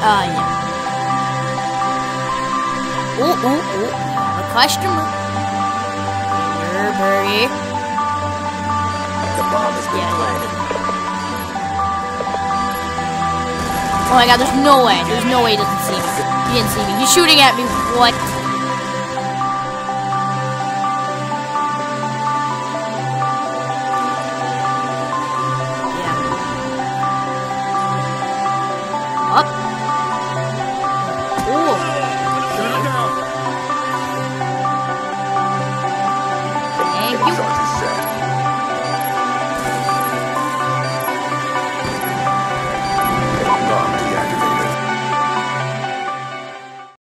Yeah. Ooh. A customer. Here, birdie. The bomb has been planted. Oh my god, there's no way. There's no way he doesn't see me. He didn't see me. He's shooting at me. What?